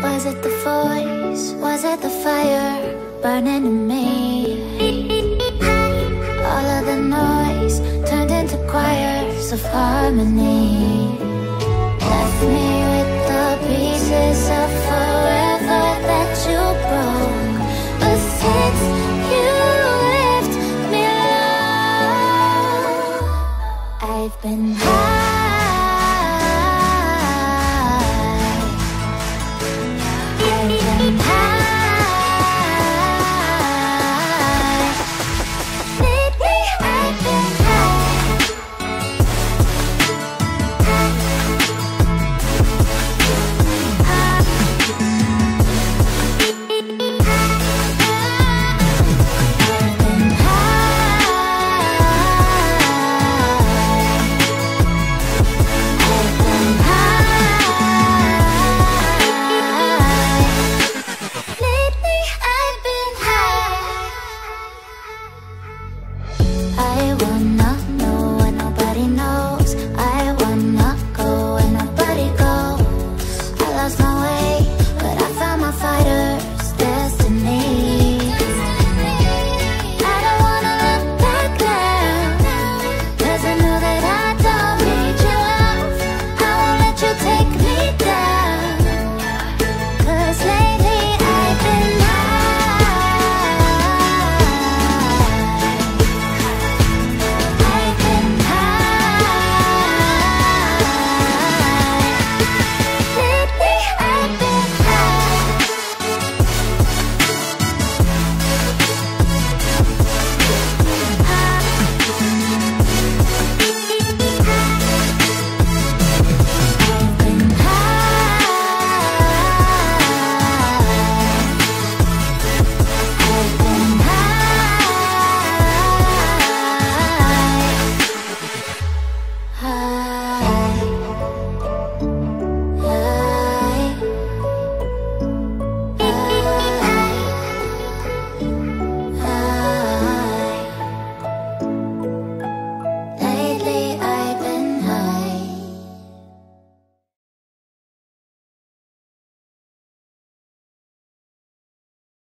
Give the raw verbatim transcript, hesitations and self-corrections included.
Was it the voice? Was it the fire burning in me? All of the noise turned into choirs of harmony. Left me with the pieces of forever that you broke. But since you left me alone, I've been